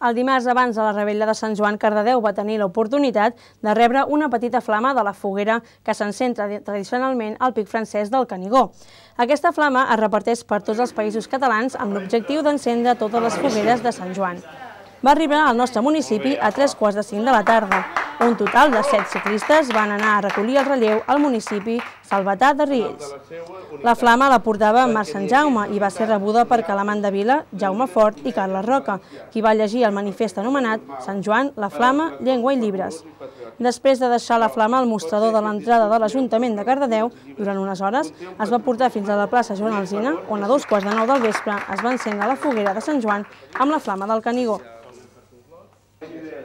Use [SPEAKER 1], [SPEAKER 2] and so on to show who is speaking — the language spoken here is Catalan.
[SPEAKER 1] El dimarts abans de la revetlla de Sant Joan, Cardedeu va tenir l'oportunitat de rebre una petita flama de la foguera que s'encén tradicionalment al Pic Francès del Canigó. Aquesta flama es reparteix per tots els països catalans amb l'objectiu d'encendre totes les fogueres de Sant Joan. Va arribar al nostre municipi a 3:45 de la tarda. Un total de 7 ciclistes van anar a recollir el relleu al municipi Salvatà de Riells. La flama la portava Marc Sant Jaume i va ser rebuda per Calamant de Vila, Jaume Fort i Carles Roca, qui va llegir el manifest anomenat Sant Joan, la flama, llengua i llibres. Després de deixar la flama al mostrador de l'entrada de l'Ajuntament de Cardedeu, durant unes hores, es va portar fins a la plaça Joan Alsina, on a 2:15 del vespre es va encendre la foguera de Sant Joan amb la flama del Canigó.